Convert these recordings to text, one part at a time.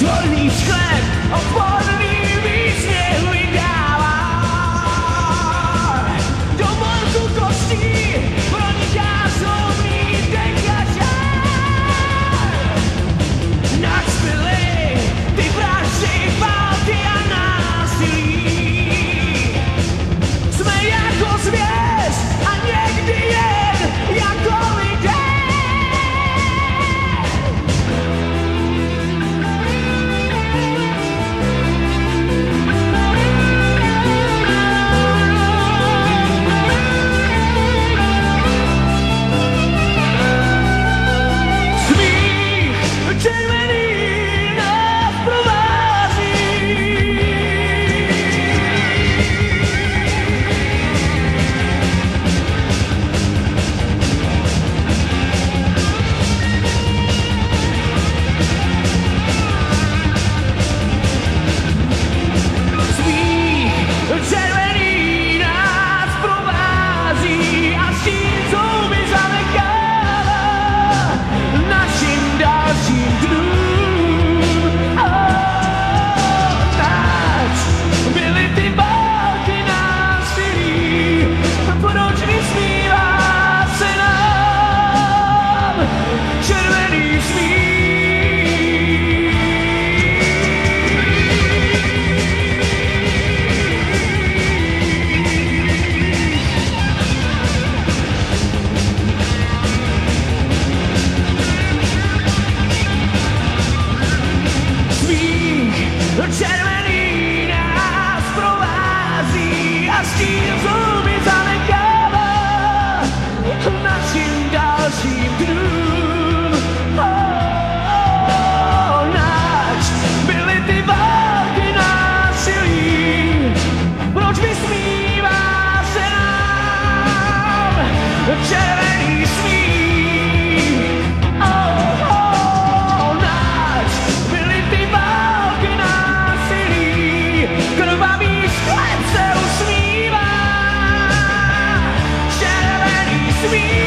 Tvorný sklep, odporný výsměch vydává. Do morku kostí proniká slovný dekažár. Nacpili ty vraždy, války a násilí. Jsme jako zvěř a někdy jen jako lidé. Červený nás provází. Smích červený nás provází a s tím zuby zamykává našim dalším dnům. Nač byly ty války násilí, proč vysmívá se nám červený smích. Smích červený nás provází a s tím zuby zanechává našim dalším dnům. Nač byly ty války násilí, proč vysmívá se nám červený smích. Nač byly ty války násilí, krvavý sklep se usmívá červený smích.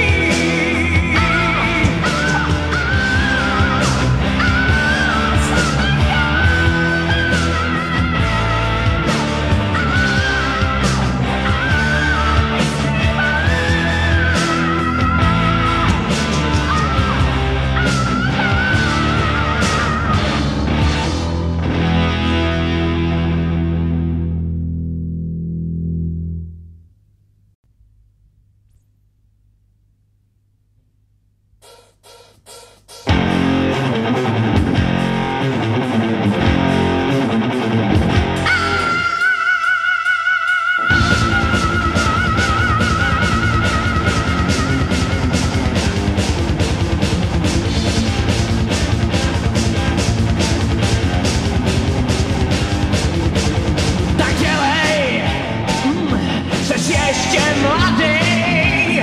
Tak dělej, seš ještě mladý.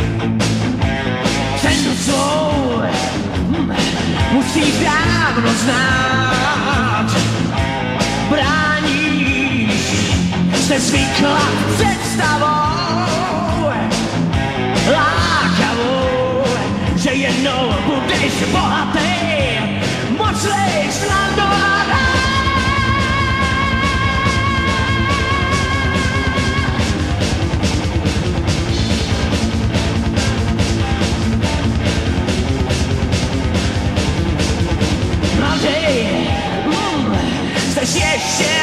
Cenu svou musíš dávno znát. Bráníš se zvykla představou lákavou, že jednou budeš bohatý, mocnej snadovat. Mladý, seš ještě